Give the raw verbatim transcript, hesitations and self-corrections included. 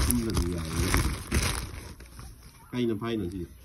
좀 lần dài cây nó phai nữa gì